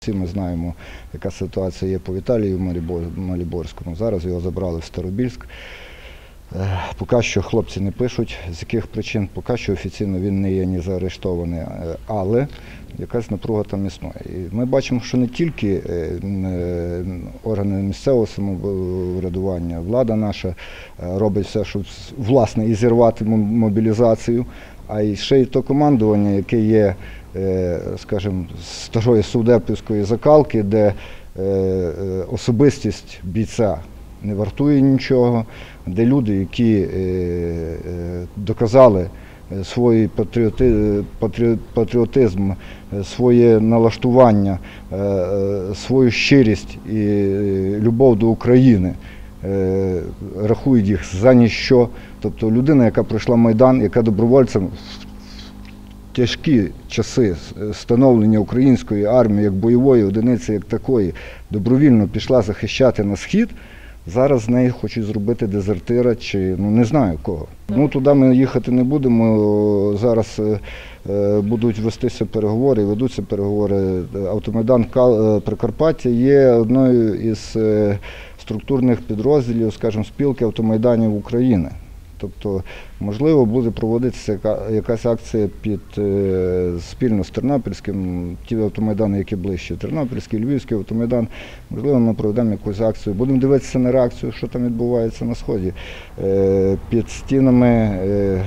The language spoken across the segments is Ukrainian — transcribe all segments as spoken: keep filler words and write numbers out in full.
Всі ми знаємо, яка ситуація є по Віталію Маліборському. Зараз його забрали в Старобільськ. Поки що хлопці не пишуть, з яких причин, поки що офіційно він не є ні заарештований, але якась напруга там існує. І ми бачимо, що не тільки органи місцевого самоврядування, влада наша робить все, щоб, власне, і зірвати мобілізацію, а й ще й то командування, яке є, скажімо, старої совдепівської закалки, де особистість бійця не вартує нічого, де люди, які доказали свій патріотизм, своє налаштування, свою щирість і любов до України, рахують їх за ніщо. Тобто людина, яка пройшла Майдан, яка добровольцем в тяжкі часи становлення української армії, як бойової одиниці, як такої, добровільно пішла захищати на Схід, зараз з неї хочуть зробити дезертира чи, ну, не знаю кого. Ну, туди ми їхати не будемо. Зараз е, будуть вестися переговори, ведуться переговори. Автомайдан Прикарпаття є одною із е, структурних підрозділів, скажімо, спілки автомайданів України. Тобто, можливо, буде проводитися якась акція під, е, спільно з Тернопільським, ті автомайдани, які ближче, Тернопільський, Львівський автомайдан, можливо, ми проведемо якусь акцію. Будемо дивитися на реакцію, що там відбувається на Сході. Е, під стінами е, е,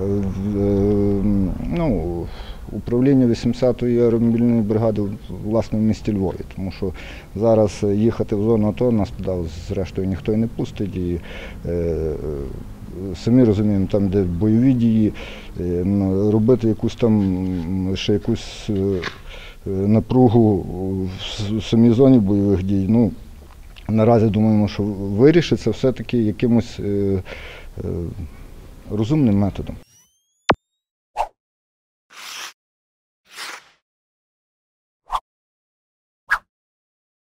ну, управління вісімдесятої аеромобільної бригади, власне, в місті Львові, тому що зараз їхати в зону АТО нас туди, зрештою, ніхто і не пустить. І, е, самі розуміємо, там, де бойові дії, робити якусь там, ще якусь напругу в самій зоні бойових дій, ну, наразі думаємо, що вирішиться все-таки якимось розумним методом.